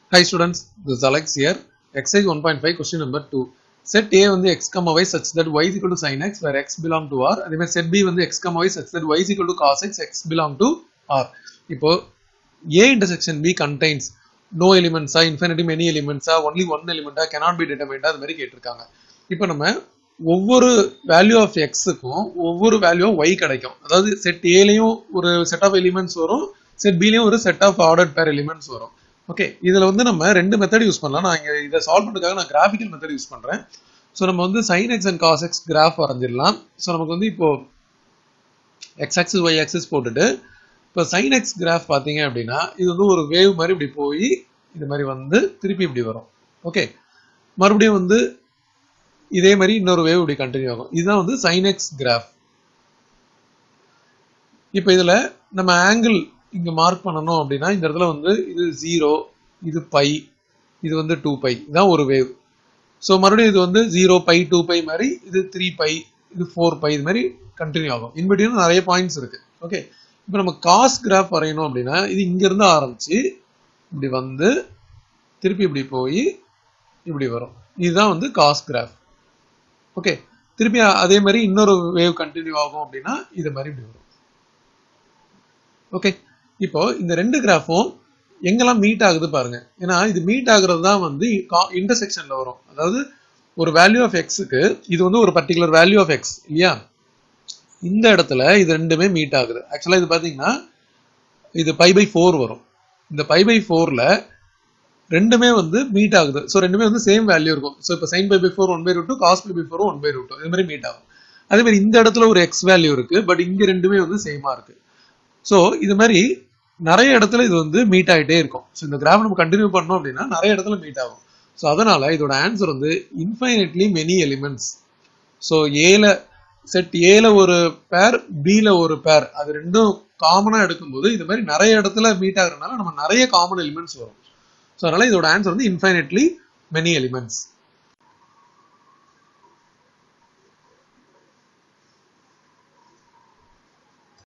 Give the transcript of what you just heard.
Hi students, this is Alex here. Exercise 1.5 question number 2. Set A வந்து x, y such that y is equal to sin x where x belong to R. அதே மாதிரி set B வந்து x, y such that y is equal to cos x, x belong to R. இப்போ A intersection B contains no elements, infinity many elements, only one element, cannot be determined, அது மாதிரி கேட்டிருக்காங்க. இப்போ நம்ம ஒவ்வொரு value of எக்ஸுக்கும் ஒவ்வொரு value of y கிடைக்கும். அதாவது செட் ஏலையும் ஒரு செட் ஆஃப் எலிமெண்ட்ஸ் வரும், செட் பிலையும் ஒரு set of ordered pair elements வரும். ஓகே, இதுல வந்து நம்ம ரெண்டு மெத்தட் யூஸ் பண்ணலாம். நான் இதை சால்வ் பண்ணுறதுக்காக நான் கிராஃபிக்கல் மெத்தட் யூஸ் பண்றேன். ஸோ நம்ம வந்து sin x and cos x graph வரைஞ்சிடலாம். ஸோ நமக்கு வந்து இப்போ x ஆக்சிஸ் y ஆக்சிஸ் போட்டுட்டு இப்போ sin x கிராஃப் பார்த்தீங்க அப்படின்னா இது வந்து ஒரு வேவ் மாதிரி இப்படி போய் இது மாதிரி வந்து திருப்பி இப்படி வரும். ஓகே, மறுபடியும் வந்து இதே மாதிரி இன்னொரு வேவ் இப்படி கண்டினியூ ஆகும். இதுதான் வந்து sin x கிராஃப். இப்போ இதுல நம்ம ஆங்கிள் இங்க மார்க் பண்ணணும் அப்படின்னா இந்த இடத்துல வந்து இது 0, இது பை, இது வந்து 2π, இதான் ஒரு வேவ். ஸோ மறுபடியும் இது வந்து 0π 2π மாதிரி, இது 3π, இது 4π, இது மாதிரி கண்டினியூ ஆகும். இன்பிட்வீன் நிறைய பாயிண்ட்ஸ் இருக்கு. ஓகே, இப்போ நம்ம காஸ் கிராஃப் வரையணும் அப்படின்னா இது இங்க இருந்து ஆரம்பிச்சு இப்படி வந்து திருப்பி இப்படி போய் இப்படி வரும். இதுதான் வந்து காஸ் கிராஃப். ஓகே, திருப்பி அதே மாதிரி இன்னொரு வேவ் கண்டினியூ ஆகும் அப்படின்னா இது மாதிரி இப்படி வரும். ஓகே, இப்போ இந்த ரெண்டு கிராஃபும் எங்கெல்லாம் மீட் ஆகுது பாருங்க. ஏன்னா இது மீட் ஆகுறது தான் வந்து இன்டர்செக்ஷன்ல வரும். அதாவது ஒரு வேல்யூ ஆஃப் எக்ஸுக்கு இது வந்து ஒரு பர்டிகுலர் வேல்யூ ஆஃப் எக்ஸ் இல்லையா, இந்த இடத்துல இது ரெண்டுமே மீட் ஆகுது. ஆக்சுவலா இது பாத்தீங்கன்னா இது π/4 வரும். இந்த π/4ல ரெண்டுமே வந்து மீட் ஆகுது. ஸோ ரெண்டுமே வந்து சேம் வேல்யூ இருக்கும். ஸோ இப்போ sin π/4 1/√2, cos π/4 1/√2, இது மாதிரி மீட் ஆகும். அதே மாதிரி இந்த இடத்துல ஒரு எக்ஸ் வேல்யூ இருக்கு, பட் இங்க ரெண்டுமே வந்து சேமா இருக்கு. ஸோ இது மாதிரி நிறைய இடத்துல இது வந்து மீட் ஆகிட்டே இருக்கும். ஸோ இந்த கிராஃப் நம்ம கண்டினியூ பண்ணோம் அப்படின்னா நிறைய இடத்துல மீட் ஆகும். ஸோ அதனால இதோட ஆன்சர் வந்து infinitely many elements. So set ஏல ஒரு பேர், பில ஒரு பேர், அது ரெண்டும் காமனா எடுக்கும்போது இது மாதிரி நிறைய இடத்துல மீட் ஆகுறதுனால நம்ம நிறைய காமன் எலிமெண்ட்ஸ் வரும். ஸோ அதனால இதோட ஆன்சர் வந்து இன்ஃபைனைட்லி மெனி எலிமெண்ட்ஸ்.